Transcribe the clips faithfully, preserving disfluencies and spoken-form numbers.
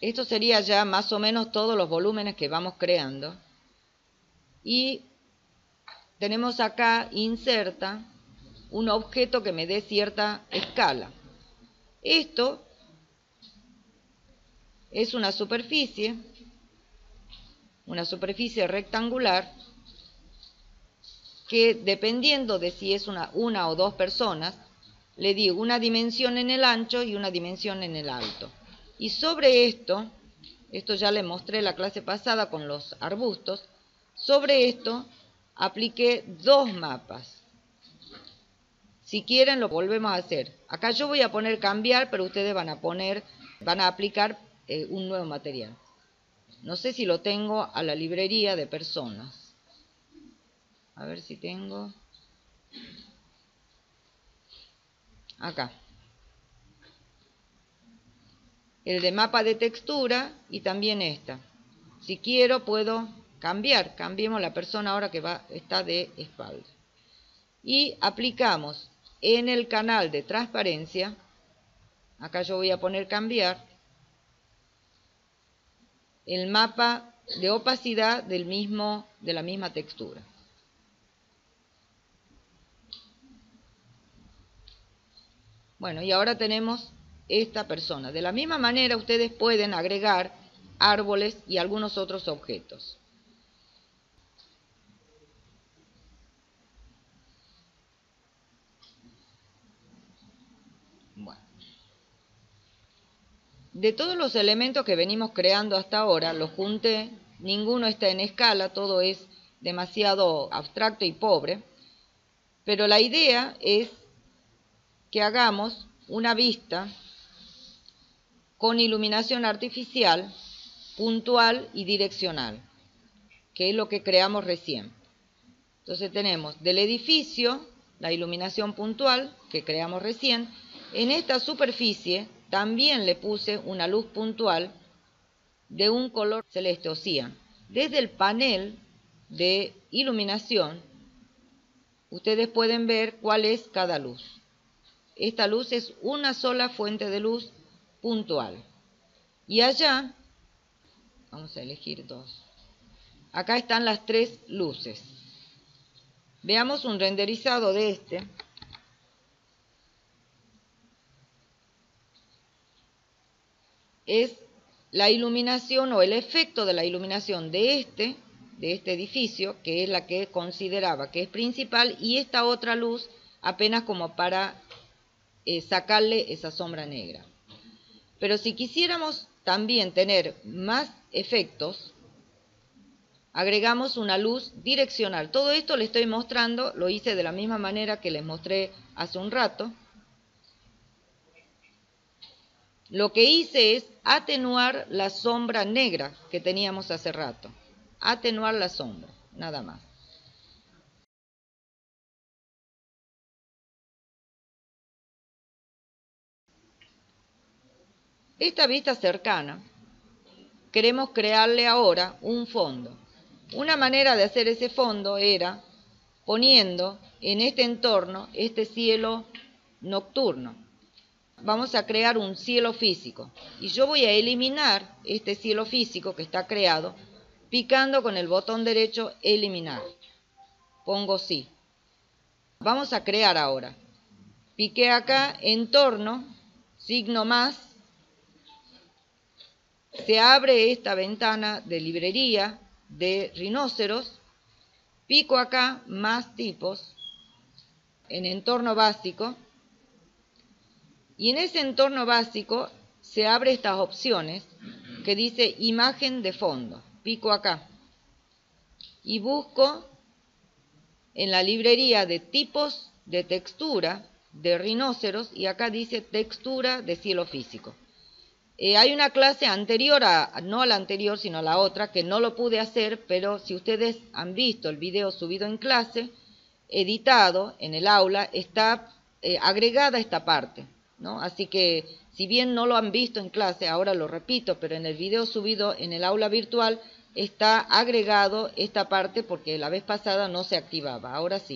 Esto sería ya más o menos todos los volúmenes que vamos creando. Y tenemos acá, inserta, un objeto que me dé cierta escala. Esto es una superficie, una superficie rectangular, que dependiendo de si es una, una o dos personas, le digo una dimensión en el ancho y una dimensión en el alto. Y sobre esto, esto ya le mostré la clase pasada con los arbustos, sobre esto apliqué dos mapas. Si quieren lo volvemos a hacer. Acá yo voy a poner cambiar, pero ustedes van a poner, van a aplicar eh, un nuevo material. No sé si lo tengo a la librería de personas. A ver si tengo. Acá. El de mapa de textura y también esta. Si quiero puedo cambiar. Cambiemos la persona ahora que va, está de espalda. Y aplicamos en el canal de transparencia. Acá yo voy a poner cambiar. El mapa de opacidad del mismo, de la misma textura. Bueno, y ahora tenemos esta persona. De la misma manera ustedes pueden agregar árboles y algunos otros objetos. Bueno. De todos los elementos que venimos creando hasta ahora, los junté, ninguno está en escala, todo es demasiado abstracto y pobre, pero la idea es que hagamos una vista con iluminación artificial, puntual y direccional, que es lo que creamos recién. Entonces tenemos del edificio la iluminación puntual que creamos recién. En esta superficie también le puse una luz puntual de un color celeste, o sea, desde el panel de iluminación ustedes pueden ver cuál es cada luz. Esta luz es una sola fuente de luz puntual. Y allá, vamos a elegir dos. Acá están las tres luces. Veamos un renderizado de este. Es la iluminación o el efecto de la iluminación de este, de este edificio, que es la que consideraba que es principal, y esta otra luz apenas como para eh, sacarle esa sombra negra. Pero si quisiéramos también tener más efectos, agregamos una luz direccional. Todo esto le estoy mostrando, lo hice de la misma manera que les mostré hace un rato. Lo que hice es atenuar la sombra negra que teníamos hace rato. Atenuar la sombra, nada más. Esta vista cercana, queremos crearle ahora un fondo. Una manera de hacer ese fondo era poniendo en este entorno este cielo nocturno. Vamos a crear un cielo físico y yo voy a eliminar este cielo físico que está creado picando con el botón derecho eliminar. Pongo sí. Vamos a crear ahora. Piqué acá entorno, signo más. Se abre esta ventana de librería de rinoceros. Pico acá más tipos en entorno básico. Y en ese entorno básico se abre estas opciones que dice imagen de fondo. Pico acá y busco en la librería de tipos de textura de rinoceros y acá dice textura de cielo físico. Eh, hay una clase anterior, a, no a la anterior sino a la otra, que no lo pude hacer, pero si ustedes han visto el video subido en clase, editado en el aula, está eh, agregada esta parte. ¿No? Así que si bien no lo han visto en clase, ahora lo repito, pero en el video subido en el aula virtual está agregado esta parte porque la vez pasada no se activaba, ahora sí.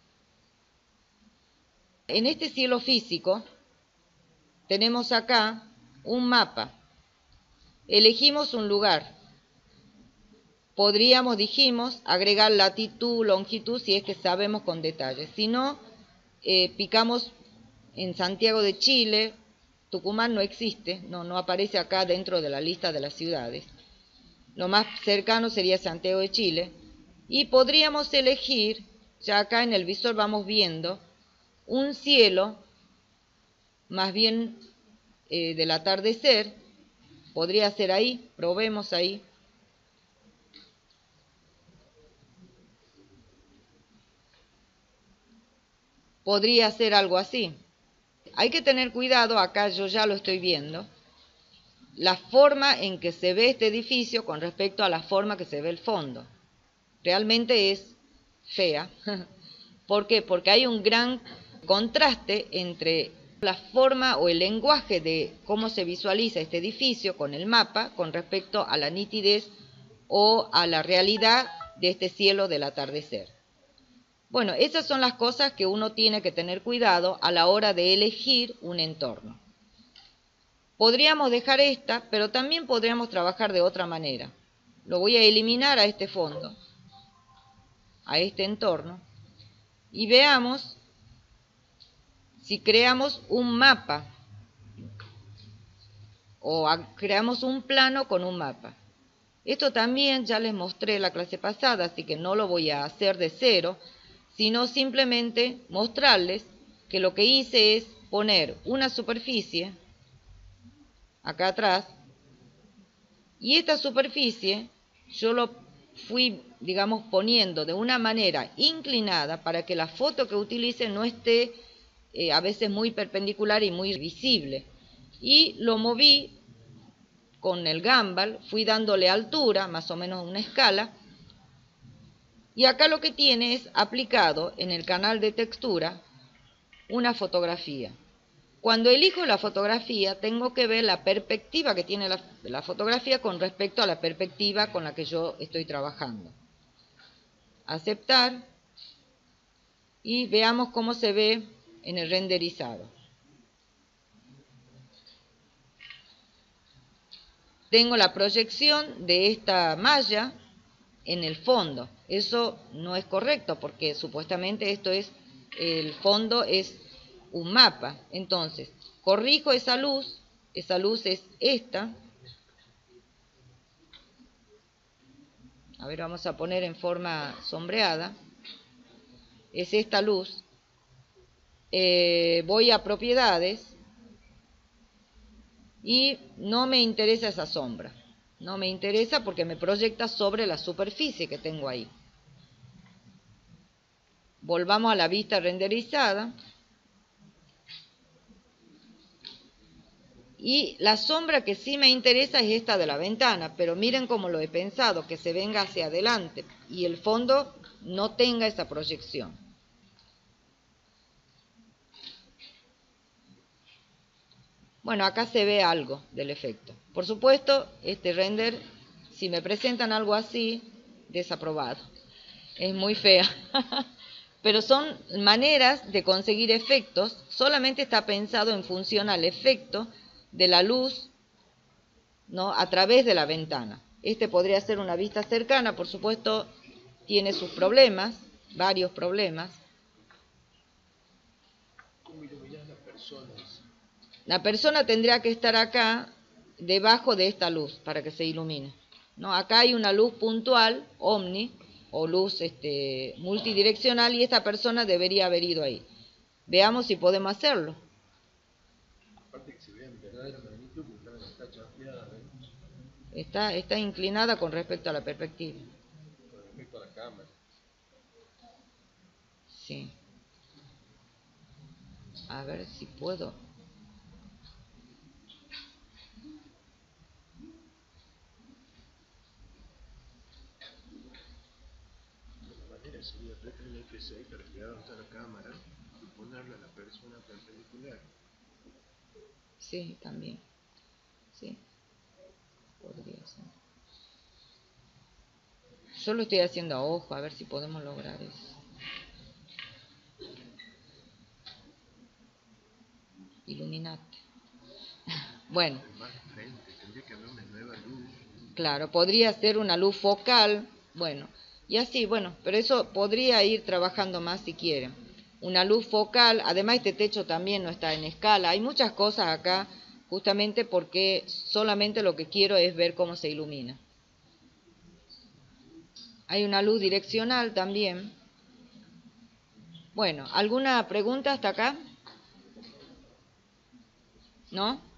En este cielo físico tenemos acá un mapa. elegimos un lugar. Podríamos, dijimos, agregar latitud, longitud, si es que sabemos con detalle. Si no, eh, picamos en Santiago de Chile. Tucumán no existe, no, no aparece acá dentro de la lista de las ciudades. Lo más cercano sería Santiago de Chile. Y podríamos elegir, ya acá en el visor vamos viendo, un cielo, más bien eh, del atardecer. Podría ser ahí, probemos ahí. Podría ser algo así. Hay que tener cuidado, acá yo ya lo estoy viendo, la forma en que se ve este edificio con respecto a la forma que se ve el fondo. Realmente es fea. ¿Por qué? Porque hay un gran contraste entre la forma o el lenguaje de cómo se visualiza este edificio con el mapa con respecto a la nitidez o a la realidad de este cielo del atardecer. Bueno, esas son las cosas que uno tiene que tener cuidado a la hora de elegir un entorno. Podríamos dejar esta, pero también podríamos trabajar de otra manera. Lo voy a eliminar a este fondo, a este entorno, y veamos si creamos un mapa o creamos un plano con un mapa. Esto también ya les mostré la clase pasada, así que no lo voy a hacer de cero, sino simplemente mostrarles que lo que hice es poner una superficie acá atrás, y esta superficie yo lo fui, digamos, poniendo de una manera inclinada para que la foto que utilice no esté eh, a veces muy perpendicular y muy visible. Y lo moví con el gimbal, fui dándole altura, más o menos una escala, y acá lo que tiene es aplicado en el canal de textura una fotografía. Cuando elijo la fotografía, tengo que ver la perspectiva que tiene la, la fotografía con respecto a la perspectiva con la que yo estoy trabajando. Aceptar y veamos cómo se ve en el renderizado. Tengo la proyección de esta malla en el fondo. Eso no es correcto porque supuestamente esto es, el fondo es un mapa. Entonces, corrijo esa luz, esa luz es esta. A ver, vamos a poner en forma sombreada. Es esta luz. Eh, voy a propiedades y no me interesa esa sombra. No me interesa porque me proyecta sobre la superficie que tengo ahí. Volvamos a la vista renderizada. Y la sombra que sí me interesa es esta de la ventana, pero miren cómo lo he pensado, que se venga hacia adelante y el fondo no tenga esa proyección. Bueno, acá se ve algo del efecto. Por supuesto, este render, si me presentan algo así, desaprobado. Es muy fea. Pero son maneras de conseguir efectos, solamente está pensado en función al efecto de la luz, ¿no?, a través de la ventana. Este podría ser una vista cercana, por supuesto, tiene sus problemas, varios problemas. ¿Cómo iluminas las personas? La persona tendría que estar acá, debajo de esta luz, para que se ilumine, ¿no? Acá hay una luz puntual, omni, o luz este, multidireccional, y esta persona debería haber ido ahí. Veamos si podemos hacerlo. Aparte que se vea en verdadera magnitud, porque está chafeada, ¿eh? Está, está inclinada con respecto a la perspectiva. Con respecto a la cámara. Sí. A ver si puedo. La manera sería apretar el F seis para llegar hasta la cámara y ponerle a la persona perpendicular. Sí, también. Sí. Podría ser. Yo lo estoy haciendo a ojo, a ver si podemos lograr eso. Iluminate. Bueno. Más frente, tendría que haber una nueva Claro, podría ser una luz focal, bueno, y así, bueno, pero eso podría ir trabajando más si quieren. Una luz focal, además este techo también no está en escala, hay muchas cosas acá, justamente porque solamente lo que quiero es ver cómo se ilumina. Hay una luz direccional también. Bueno, ¿alguna pregunta hasta acá? ¿No?